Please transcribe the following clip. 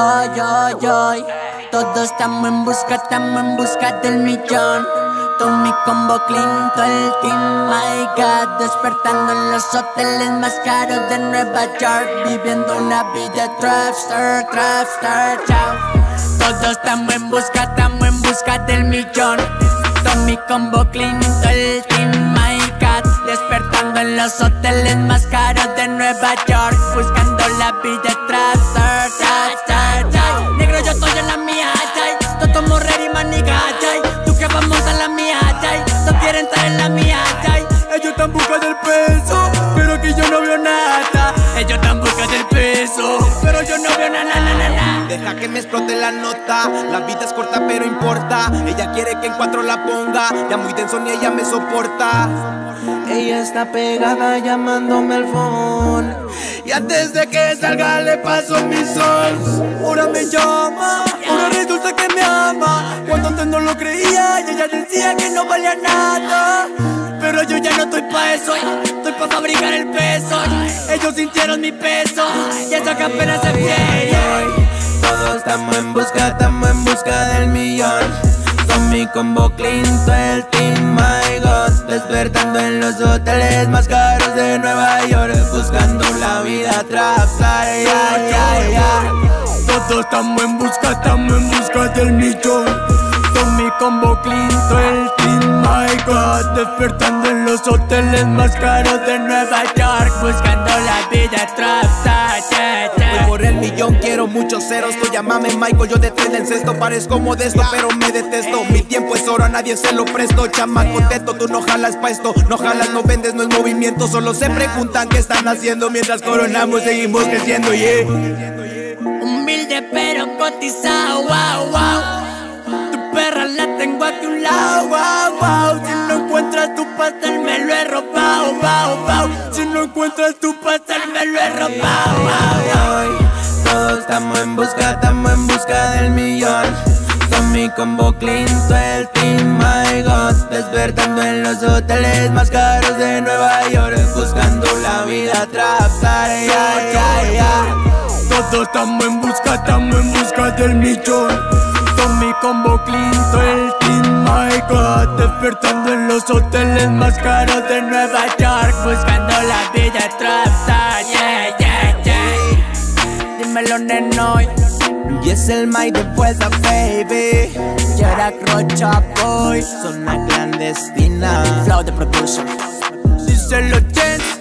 Ay, ay, ay. Todos estamos en busca del millón. Tommy Combo Clean, todo el team, my God. Despertando en los hoteles más caros de Nueva York, viviendo una vida trapstar, chao. Todos estamos en busca del millón. Tommy Combo Clean, todo el team, my God. Despertando en los hoteles más caros de Nueva York, buscando la vida trapstar, chao. Negro, yo estoy en la mía, chai. Toto Morrer y Maniga, chai. Tú que vamos a la mía, chai. No quieren estar en la mía, chai. Ellos están buscando del peso, pero aquí yo no veo nada. Ellos están buscando del peso, pero yo no veo nada. Deja que me explote la nota, la vida es corta pero importa. Ella quiere que en 4 la ponga, ya muy denso ni ella me soporta. Ella está pegada llamándome al phone, y antes de que salga le paso mi son. Ahora me llama, ahora resulta que me ama. Cuando antes no lo creía y ella decía que no valía nada, pero yo ya no estoy pa' eso, estoy pa' fabricar el peso. Ellos sintieron mi peso y eso que apenas se viene. Todos estamos en busca del millón. Tommy Combo Clean, todo el team, my God. Despertando en los hoteles más caros de Nueva York, buscando la vida trapstar, Todos estamos en busca del millón. Tommy Combo Clean, todo el team, my God. Despertando en los hoteles más caros de Nueva York, buscando la vida trapstar, Voy por el millón, quiero muchos ceros. Tú llámame Michael, yo de tren en cesto. Parezco modesto, pero me detesto. Mi tiempo es oro, a nadie se lo presto. Chamaco teto, tú no jalas pa' esto. No jalas, no vendes, no es movimiento. Solo se preguntan qué están haciendo. Mientras coronamos, seguimos creciendo, Humilde pero cotizado, wow. Tu perra la tengo aquí a un lado, wow. Si no encuentras tu pastel me lo he robado, wow. Si no encuentras tu pastel me lo he robado, Todos estamos en busca del millón. Tommy Combo Clean, todo el team, my God. Despertando en los hoteles más caros de Nueva York, buscando la vida trapstar, Todos estamos en busca del millón. Tommy Combo Clean, todo el team, my God. Despertando en los hoteles más caros de Nueva York, buscando la vida trapstar, Dímelo, Nenoy. Y es el Mike de vuelta, baby. Jarak Rocha Boy, Zona clandestina. Flow de Production. Díselo, Jens.